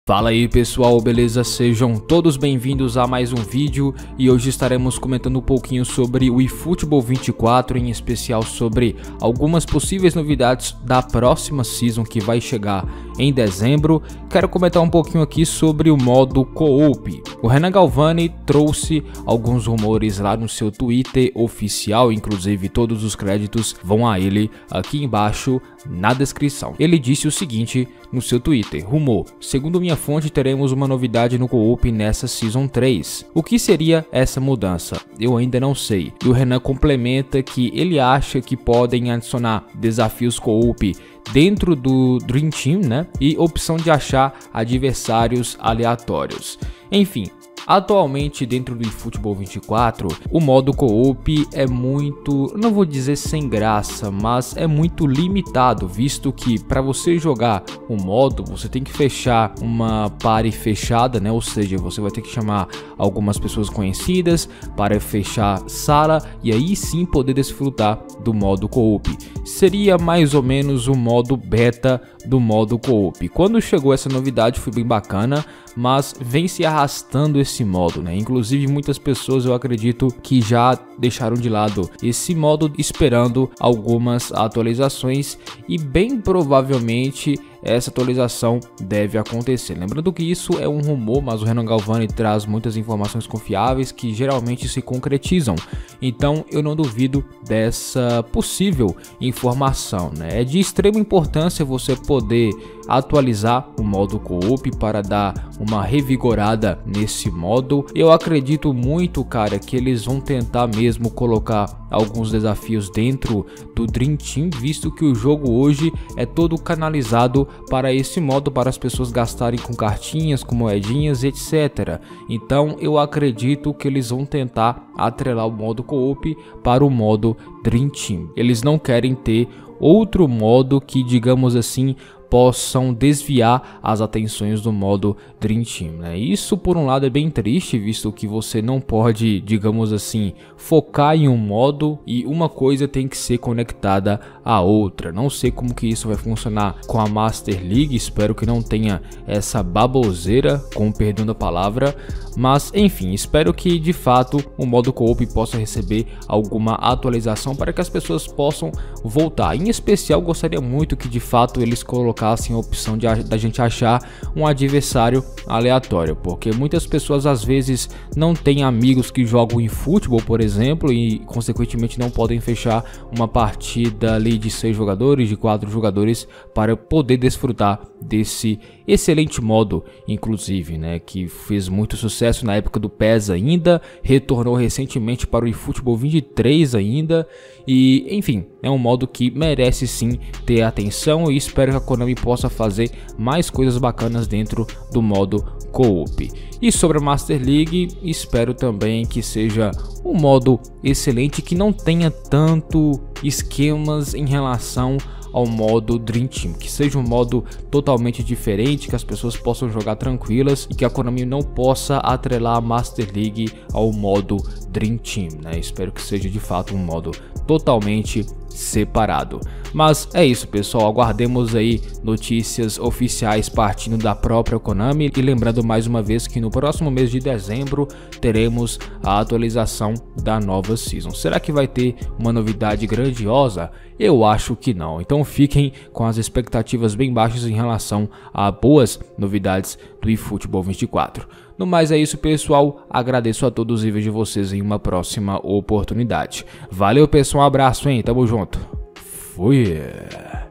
Fala aí pessoal, beleza? Sejam todos bem-vindos a mais um vídeo e hoje estaremos comentando um pouquinho sobre o eFootball 24, em especial sobre algumas possíveis novidades da próxima season que vai chegar em dezembro. Quero comentar um pouquinho aqui sobre o modo Co-op. O Renan Galvani trouxe alguns rumores lá no seu Twitter oficial, inclusive todos os créditos vão a ele aqui embaixo na descrição. Ele disse o seguinte no seu Twitter: rumor, segundo minha fonte, teremos uma novidade no Co-op nessa Season 3. O que seria essa mudança? Eu ainda não sei. E o Renan complementa que ele acha que podem adicionar desafios Co-op dentro do Dream Team, né? E opção de achar adversários aleatórios. Enfim, atualmente dentro do eFootball 24, o modo Co-op é muito, não vou dizer sem graça, mas é muito limitado, visto que para você jogar o modo, você tem que fechar uma party fechada, né? Ou seja, você vai ter que chamar algumas pessoas conhecidas para fechar sala e aí sim poder desfrutar do modo Co-op. Seria mais ou menos o modo beta do modo Co-op. Quando chegou essa novidade foi bem bacana, mas vem se arrastando esse modo, né? Inclusive muitas pessoas, eu acredito, que já deixaram de lado esse modo esperando algumas atualizações e bem provavelmente essa atualização deve acontecer. Lembrando que isso é um rumor, mas o Renan Galvani traz muitas informações confiáveis que geralmente se concretizam. Então eu não duvido dessa possível informação, né? É de extrema importância você poder atualizar o modo Co-op para dar uma revigorada nesse modo. Eu acredito muito, cara, que eles vão tentar mesmo colocar alguns desafios dentro do Dream Team, visto que o jogo hoje é todo canalizado para esse modo, para as pessoas gastarem com cartinhas, com moedinhas, etc. Então eu acredito que eles vão tentar atrelar o modo Co-op para o modo Dream Team. Eles não querem ter outro modo que, digamos assim, possam desviar as atenções do modo Dream Team, né? Isso por um lado é bem triste, visto que você não pode, digamos assim, focar em um modo e uma coisa tem que ser conectada à outra. Não sei como que isso vai funcionar com a Master League, espero que não tenha essa baboseira, com perdão da palavra, mas enfim, espero que de fato o modo Co-op possa receber alguma atualização para que as pessoas possam voltar. Em especial, gostaria muito que de fato eles colocassem a opção da gente achar um adversário aleatório, porque muitas pessoas às vezes não têm amigos que jogam em futebol, por exemplo, e consequentemente não podem fechar uma partida ali de 6 jogadores, de 4 jogadores, para poder desfrutar desse excelente modo, inclusive, né, que fez muito sucesso na época do PES ainda, retornou recentemente para o eFootball 23 ainda, e enfim, é um modo que merece sim ter atenção e espero que a Konami possa fazer mais coisas bacanas dentro do modo Co-op. E sobre a Master League, espero também que seja um modo excelente, que não tenha tanto esquemas em relação ao modo Dream Team, que seja um modo totalmente diferente, que as pessoas possam jogar tranquilas e que a Konami não possa atrelar a Master League ao modo Dream Team, né? Espero que seja de fato um modo totalmente separado. Mas é isso, pessoal, aguardemos aí notícias oficiais partindo da própria Konami e lembrando mais uma vez que no próximo mês de dezembro teremos a atualização da nova season. Será que vai ter uma novidade grandiosa? Eu acho que não, então fiquem com as expectativas bem baixas em relação a boas novidades do eFootball 24. No mais é isso, pessoal, agradeço a todos e vejo vocês em uma próxima oportunidade. Valeu, pessoal, um abraço, hein, tamo junto, fui!